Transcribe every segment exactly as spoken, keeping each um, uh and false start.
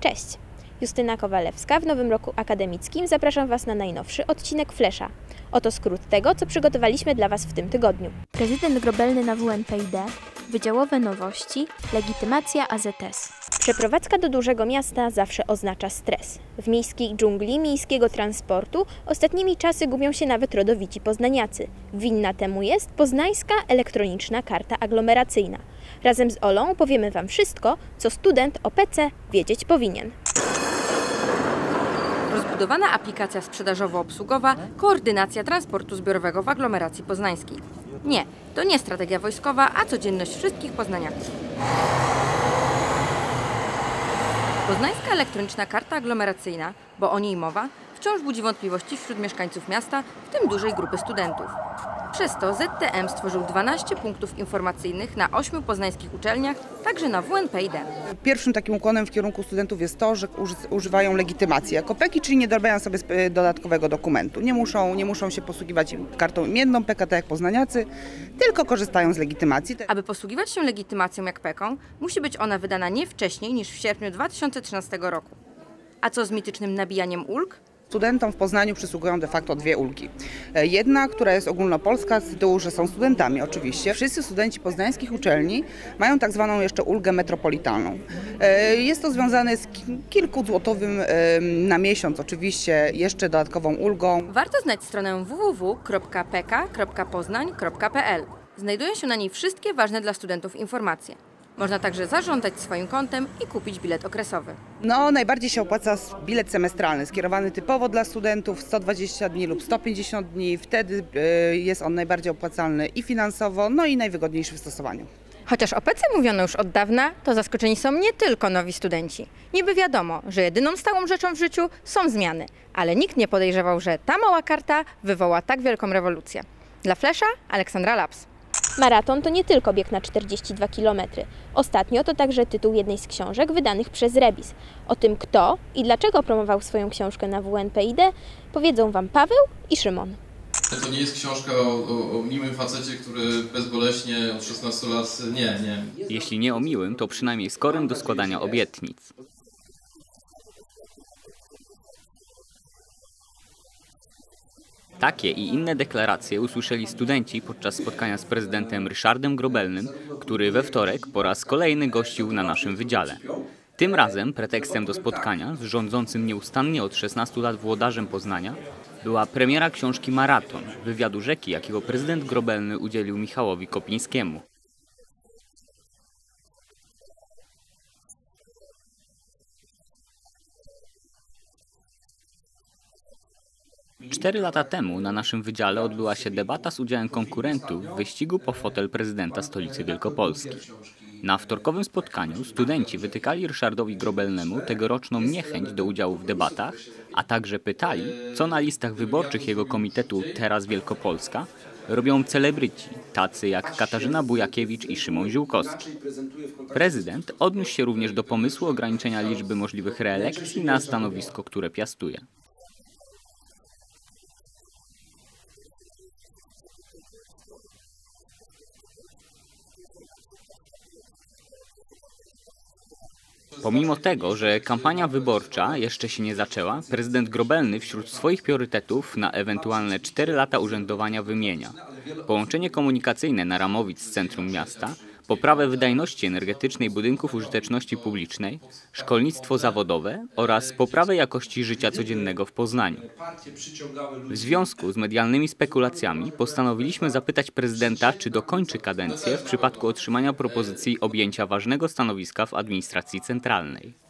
Cześć! Justyna Kowalewska. W nowym roku akademickim zapraszam Was na najnowszy odcinek Flesza. Oto skrót tego, co przygotowaliśmy dla Was w tym tygodniu. Prezydent Grobelny na W N P I D, wydziałowe nowości, legitymacja A Z S. Przeprowadzka do dużego miasta zawsze oznacza stres. W miejskiej dżungli miejskiego transportu ostatnimi czasy gubią się nawet rodowici poznaniacy. Winna temu jest poznańska elektroniczna karta aglomeracyjna. Razem z Olą powiemy Wam wszystko, co student o P C wiedzieć powinien. Rozbudowana aplikacja sprzedażowo-obsługowa, koordynacja transportu zbiorowego w aglomeracji poznańskiej. Nie, to nie strategia wojskowa, a codzienność wszystkich poznaniaków. Poznańska elektroniczna karta aglomeracyjna, bo o niej mowa, wciąż budzi wątpliwości wśród mieszkańców miasta, w tym dużej grupy studentów. Przez to Z T M stworzył dwanaście punktów informacyjnych na ośmiu poznańskich uczelniach, także na W N P I D. Pierwszym takim ukłonem w kierunku studentów jest to, że używają legitymacji jako P E K I, czyli nie dorabiają sobie dodatkowego dokumentu. Nie muszą, nie muszą się posługiwać kartą imienną P K, tak jak poznaniacy, tylko korzystają z legitymacji. Aby posługiwać się legitymacją jak P E K-ą, musi być ona wydana nie wcześniej niż w sierpniu dwa tysiące trzynastego roku. A co z mitycznym nabijaniem ulg? Studentom w Poznaniu przysługują de facto dwie ulgi. Jedna, która jest ogólnopolska z tytułu, że są studentami oczywiście. Wszyscy studenci poznańskich uczelni mają tak zwaną jeszcze ulgę metropolitalną. Jest to związane z kilkuzłotowym na miesiąc oczywiście jeszcze dodatkową ulgą. Warto znać stronę w w w kropka p k kropka poznań kropka p l. Znajdują się na niej wszystkie ważne dla studentów informacje. Można także zażądać swoim kontem i kupić bilet okresowy. No, najbardziej się opłaca bilet semestralny, skierowany typowo dla studentów sto dwadzieścia dni lub sto pięćdziesiąt dni. Wtedy jest on najbardziej opłacalny i finansowo, no i najwygodniejszy w stosowaniu. Chociaż o P C mówiono już od dawna, to zaskoczeni są nie tylko nowi studenci. Niby wiadomo, że jedyną stałą rzeczą w życiu są zmiany, ale nikt nie podejrzewał, że ta mała karta wywoła tak wielką rewolucję. Dla Flesza Aleksandra Laps. Maraton to nie tylko bieg na czterdzieści dwa kilometry. Ostatnio to także tytuł jednej z książek wydanych przez Rebis. O tym, kto i dlaczego promował swoją książkę na W N P I D, powiedzą Wam Paweł i Szymon. To nie jest książka o, o, o miłym facecie, który bezboleśnie od szesnastu lat... Nie, nie. Jeśli nie o miłym, to przynajmniej skorym do składania obietnic. Takie i inne deklaracje usłyszeli studenci podczas spotkania z prezydentem Ryszardem Grobelnym, który we wtorek po raz kolejny gościł na naszym wydziale. Tym razem pretekstem do spotkania z rządzącym nieustannie od szesnastu lat włodarzem Poznania była premiera książki Maraton, wywiadu rzeki, jakiego prezydent Grobelny udzielił Michałowi Kopińskiemu. Cztery lata temu na naszym wydziale odbyła się debata z udziałem konkurentów w wyścigu po fotel prezydenta stolicy Wielkopolski. Na wtorkowym spotkaniu studenci wytykali Ryszardowi Grobelnemu tegoroczną niechęć do udziału w debatach, a także pytali, co na listach wyborczych jego komitetu Teraz Wielkopolska robią celebryci, tacy jak Katarzyna Bujakiewicz i Szymon Ziółkowski. Prezydent odniósł się również do pomysłu ograniczenia liczby możliwych reelekcji na stanowisko, które piastuje. Pomimo tego, że kampania wyborcza jeszcze się nie zaczęła, prezydent Grobelny wśród swoich priorytetów na ewentualne cztery lata urzędowania wymienia połączenie komunikacyjne na Ramowic z centrum miasta, poprawę wydajności energetycznej budynków użyteczności publicznej, szkolnictwo zawodowe oraz poprawę jakości życia codziennego w Poznaniu. W związku z medialnymi spekulacjami postanowiliśmy zapytać prezydenta, czy dokończy kadencję w przypadku otrzymania propozycji objęcia ważnego stanowiska w administracji centralnej.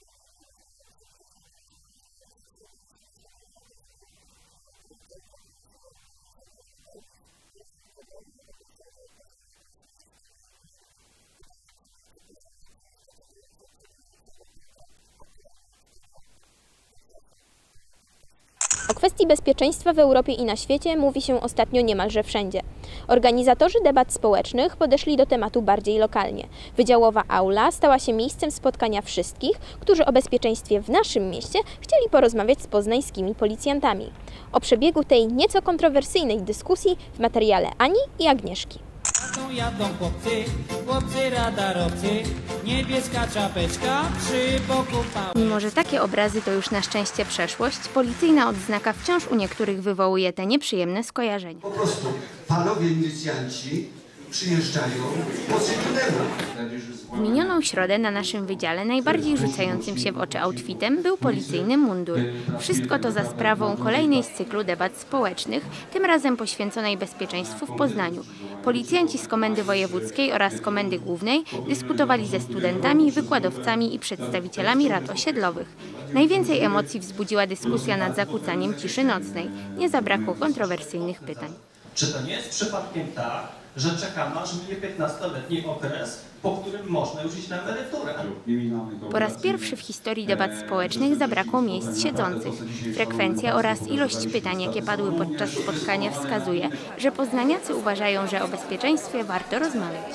O kwestii bezpieczeństwa w Europie i na świecie mówi się ostatnio niemalże wszędzie. Organizatorzy debat społecznych podeszli do tematu bardziej lokalnie. Wydziałowa aula stała się miejscem spotkania wszystkich, którzy o bezpieczeństwie w naszym mieście chcieli porozmawiać z poznańskimi policjantami. O przebiegu tej nieco kontrowersyjnej dyskusji w materiale Ani i Agnieszki. Jadą chłopcy, chłopcy radarowcy, niebieska czapeczka przy boku pał. Mimo że takie obrazy to już na szczęście przeszłość, policyjna odznaka wciąż u niektórych wywołuje te nieprzyjemne skojarzenia. Po prostu panowie milicjanci przyjeżdżają po cywilnemu. W minioną środę na naszym wydziale najbardziej rzucającym się w oczy outfitem był policyjny mundur. Wszystko to za sprawą kolejnej z cyklu debat społecznych, tym razem poświęconej bezpieczeństwu w Poznaniu. Policjanci z Komendy Wojewódzkiej oraz Komendy Głównej dyskutowali ze studentami, wykładowcami i przedstawicielami rad osiedlowych. Najwięcej emocji wzbudziła dyskusja nad zakłócaniem ciszy nocnej. Nie zabrakło kontrowersyjnych pytań. Czy to nie jest przypadkiem tak, że czekamy aż minie piętnastoletni okres, po którym można już iść na emeryturę? Po raz pierwszy w historii debat społecznych zabrakło miejsc siedzących. Frekwencja oraz ilość pytań, jakie padły podczas spotkania, wskazuje, że poznaniacy uważają, że o bezpieczeństwie warto rozmawiać.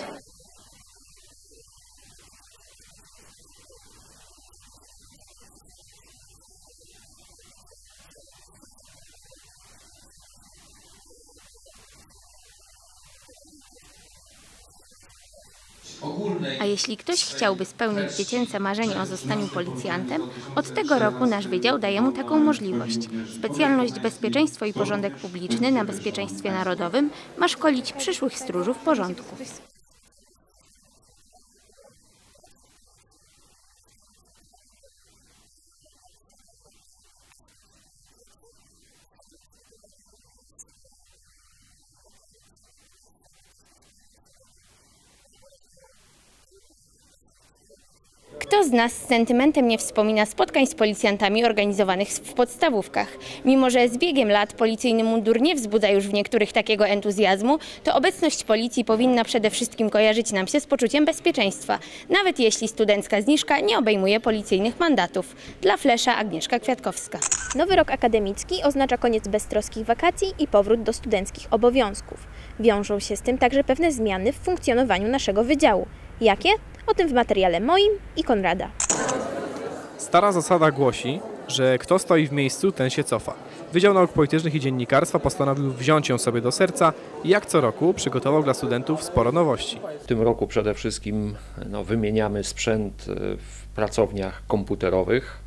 A jeśli ktoś chciałby spełnić dziecięce marzenie o zostaniu policjantem, od tego roku nasz wydział daje mu taką możliwość. Specjalność Bezpieczeństwo i Porządek Publiczny na Bezpieczeństwie Narodowym ma szkolić przyszłych stróżów porządku. Kto z nas z sentymentem nie wspomina spotkań z policjantami organizowanych w podstawówkach? Mimo że z biegiem lat policyjny mundur nie wzbudza już w niektórych takiego entuzjazmu, to obecność policji powinna przede wszystkim kojarzyć nam się z poczuciem bezpieczeństwa, nawet jeśli studencka zniżka nie obejmuje policyjnych mandatów. Dla Flesza Agnieszka Kwiatkowska. Nowy rok akademicki oznacza koniec beztroskich wakacji i powrót do studenckich obowiązków. Wiążą się z tym także pewne zmiany w funkcjonowaniu naszego wydziału. Jakie? O tym w materiale moim i Konrada. Stara zasada głosi, że kto stoi w miejscu, ten się cofa. Wydział Nauk Politycznych i Dziennikarstwa postanowił wziąć ją sobie do serca i jak co roku przygotował dla studentów sporo nowości. W tym roku przede wszystkim no, wymieniamy sprzęt w pracowniach komputerowych.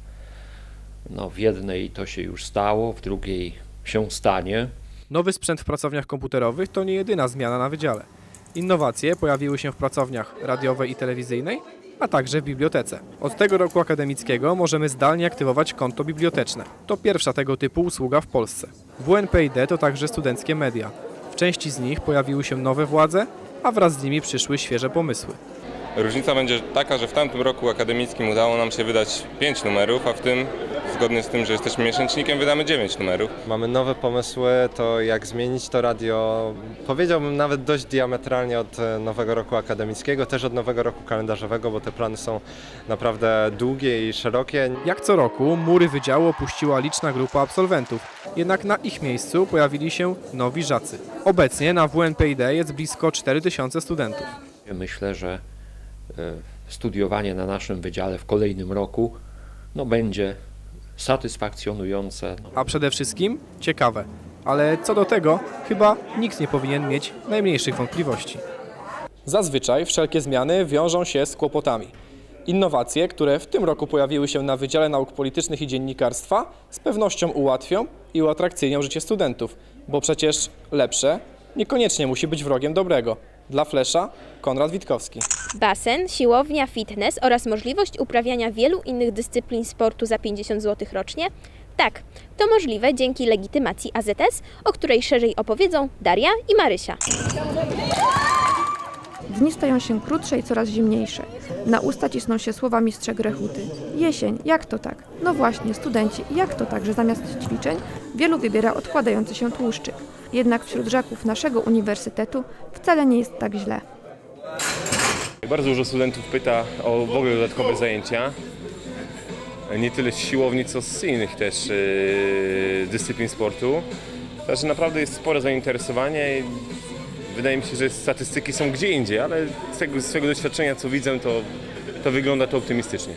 No, w jednej to się już stało, w drugiej się stanie. Nowy sprzęt w pracowniach komputerowych to nie jedyna zmiana na wydziale. Innowacje pojawiły się w pracowniach radiowej i telewizyjnej, a także w bibliotece. Od tego roku akademickiego możemy zdalnie aktywować konto biblioteczne. To pierwsza tego typu usługa w Polsce. W N P I D to także studenckie media. W części z nich pojawiły się nowe władze, a wraz z nimi przyszły świeże pomysły. Różnica będzie taka, że w tamtym roku akademickim udało nam się wydać pięć numerów, a w tym, zgodnie z tym, że jesteśmy miesięcznikiem, wydamy dziewięć numerów. Mamy nowe pomysły, to jak zmienić to radio, powiedziałbym nawet dość diametralnie od nowego roku akademickiego, też od nowego roku kalendarzowego, bo te plany są naprawdę długie i szerokie. Jak co roku mury wydziału opuściła liczna grupa absolwentów, jednak na ich miejscu pojawili się nowi żacy. Obecnie na W N P I D jest blisko cztery tysiące studentów. Myślę, że studiowanie na naszym wydziale w kolejnym roku no, będzie satysfakcjonujące. A przede wszystkim ciekawe. Ale co do tego chyba nikt nie powinien mieć najmniejszych wątpliwości. Zazwyczaj wszelkie zmiany wiążą się z kłopotami. Innowacje, które w tym roku pojawiły się na Wydziale Nauk Politycznych i Dziennikarstwa, z pewnością ułatwią i uatrakcyjnią życie studentów, bo przecież lepsze niekoniecznie musi być wrogiem dobrego. Dla Flesza Konrad Witkowski. Basen, siłownia, fitness oraz możliwość uprawiania wielu innych dyscyplin sportu za pięćdziesiąt złotych rocznie? Tak, to możliwe dzięki legitymacji A Z S, o której szerzej opowiedzą Daria i Marysia. Dni stają się krótsze i coraz zimniejsze. Na usta cisną się słowa mistrza Grechuty. Jesień, jak to tak? No właśnie, studenci, jak to tak, że zamiast ćwiczeń wielu wybiera odkładający się tłuszczyk. Jednak wśród żaków naszego uniwersytetu wcale nie jest tak źle. Bardzo dużo studentów pyta o w ogóle dodatkowe zajęcia. Nie tyle z siłowni, co z innych też yy, dyscyplin sportu. Także naprawdę jest spore zainteresowanie i wydaje mi się, że statystyki są gdzie indziej, ale z tego, z swojego doświadczenia, co widzę, to, to wygląda to optymistycznie.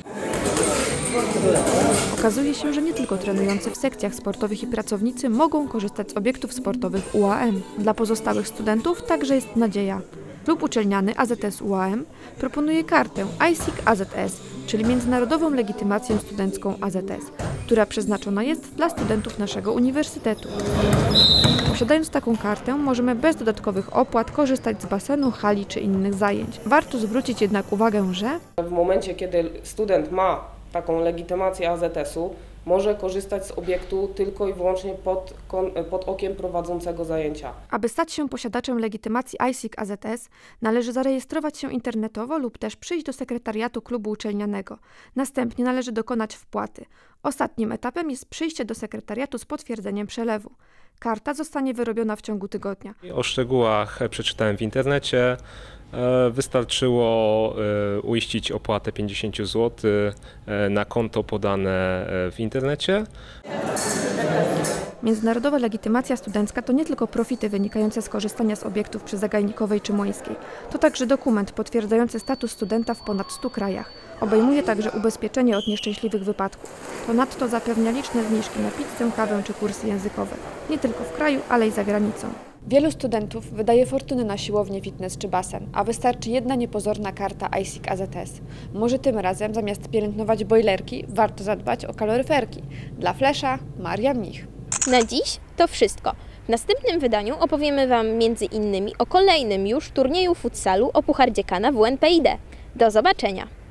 Okazuje się, że nie tylko trenujący w sekcjach sportowych i pracownicy mogą korzystać z obiektów sportowych U A M. Dla pozostałych studentów także jest nadzieja. Klub uczelniany A Z S U A M proponuje kartę I S I C A Z S, czyli Międzynarodową Legitymację Studencką A Z S, która przeznaczona jest dla studentów naszego uniwersytetu. Posiadając taką kartę, możemy bez dodatkowych opłat korzystać z basenu, hali czy innych zajęć. Warto zwrócić jednak uwagę, że w momencie, kiedy student ma taką legitymację A Z S-u, może korzystać z obiektu tylko i wyłącznie pod, pod okiem prowadzącego zajęcia. Aby stać się posiadaczem legitymacji I S I C A Z S, należy zarejestrować się internetowo lub też przyjść do sekretariatu klubu uczelnianego. Następnie należy dokonać wpłaty. Ostatnim etapem jest przyjście do sekretariatu z potwierdzeniem przelewu. Karta zostanie wyrobiona w ciągu tygodnia. O szczegółach przeczytałem w internecie. Wystarczyło uiścić opłatę pięćdziesiąt złotych na konto podane w internecie. Międzynarodowa legitymacja studencka to nie tylko profity wynikające z korzystania z obiektów przy Zagajnikowej czy Młyńskiej. To także dokument potwierdzający status studenta w ponad stu krajach. Obejmuje także ubezpieczenie od nieszczęśliwych wypadków. Ponadto zapewnia liczne zniżki na pizzę, kawę czy kursy językowe. Nie tylko w kraju, ale i za granicą. Wielu studentów wydaje fortunę na siłownię, fitness czy basen, a wystarczy jedna niepozorna karta I S I C A Z S. Może tym razem zamiast pielęgnować bojlerki, warto zadbać o kaloryferki. Dla Flesza, Maria Mnich. Na dziś to wszystko. W następnym wydaniu opowiemy Wam między innymi o kolejnym już turnieju futsalu o Puchar Dziekana W N P I D. Do zobaczenia!